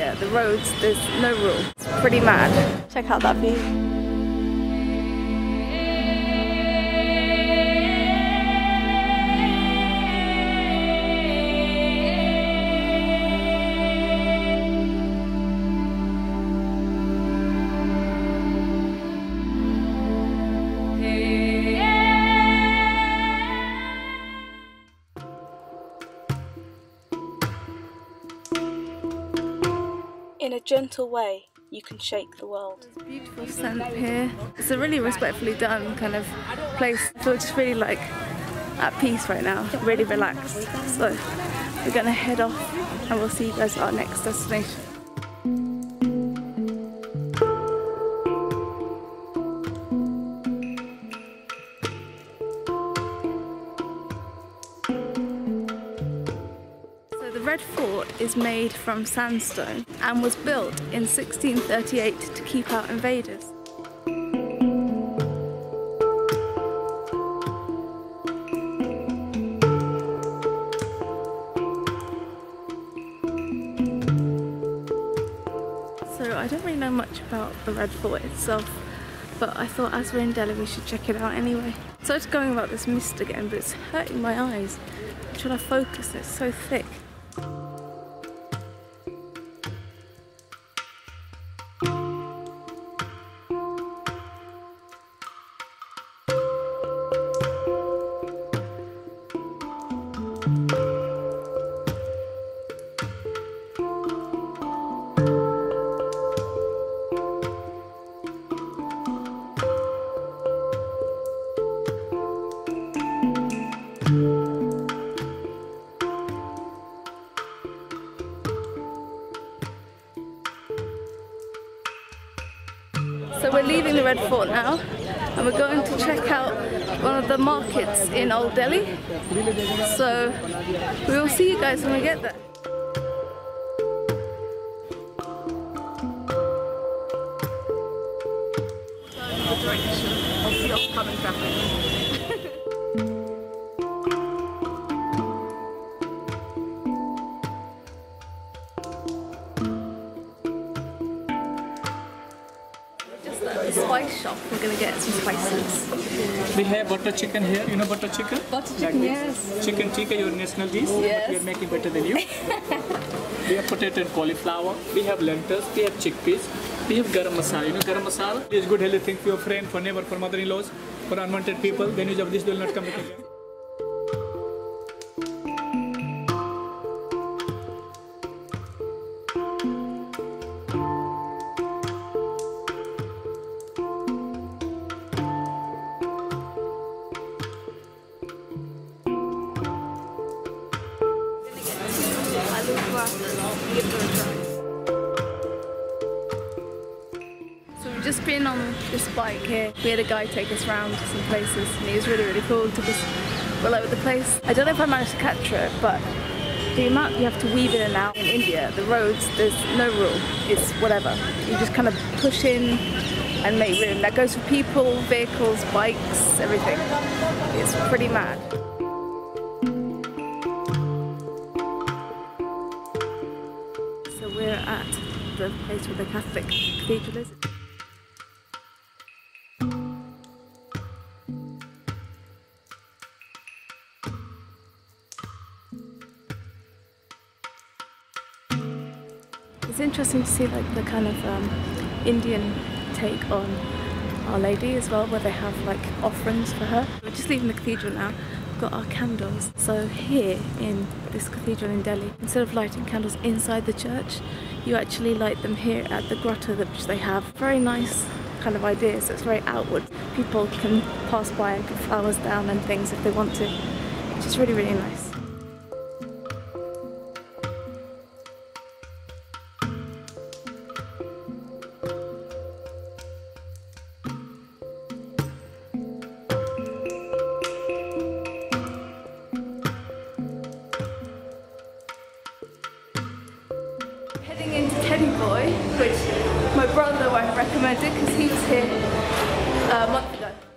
India, the roads, there's no rule. It's pretty mad. Check out that view. In a gentle way, you can shake the world. There's a beautiful scent here. It's a really respectfully done kind of place. I feel just really like at peace right now, really relaxed. So we're gonna head off and we'll see you guys at our next destination. The Red Fort is made from sandstone and was built in 1638 to keep out invaders. So I don't really know much about the Red Fort itself, but I thought as we're in Delhi we should check it out anyway. So it's going about this mist again, but it's hurting my eyes. I'm trying to focus, it's so thick. So we're leaving the Red Fort now and we're going to check out one of the markets in Old Delhi. So we will see you guys when we get there. The direction of the oncoming traffic. Spice shop, we're gonna get some spices. We have butter chicken here. You know butter chicken? Butter chicken, yes. Chicken tikka, your national dish. Yes. But we are making better than you. We have potato and cauliflower. We have lentils. We have chickpeas. We have garam masala. You know garam masala? It's good healthy thing for your friend, for neighbor, for mother-in-laws, for unwanted people. Then you have this, they will not come again. So we've just been on this bike here. We had a guy take us around some places and he was really cool, took us all over the place. I don't know if I managed to capture it, but the amount you have to weave in and out in India, the roads, there's no rule, it's whatever. You just kind of push in and make room. That goes for people, vehicles, bikes, everything. It's pretty mad. So we're at the place where the Catholic cathedral is. It's interesting to see like the kind of Indian take on Our Lady as well, where they have like offerings for her. We're just leaving the cathedral now. We've got our candles. So here in this cathedral in Delhi, instead of lighting candles inside the church, you actually light them here at the grotto which they have. Very nice kind of idea, so it's very outward. People can pass by and put flowers down and things if they want to, which is really nice. Heading into Teddy Boy, which my brother recommended because he was here a month ago.